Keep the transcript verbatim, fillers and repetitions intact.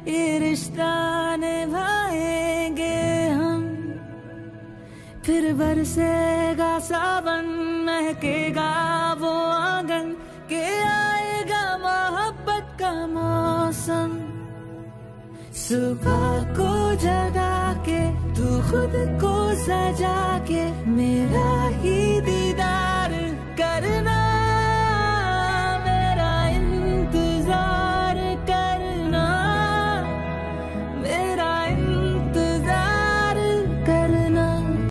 ये रिश्ता निभाएंगे हम। फिर बरसेगा सावन, महकेगा वो आंगन, के आएगा मोहब्बत का मौसम। सुबह को जगा के तू खुद को सजा के मेरा ही दीदार करना।